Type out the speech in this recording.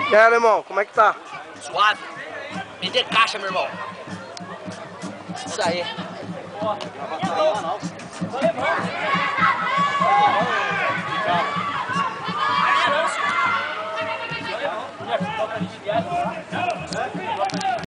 E aí, alemão, como é que tá? Suave. Meter caixa, meu irmão. Isso aí.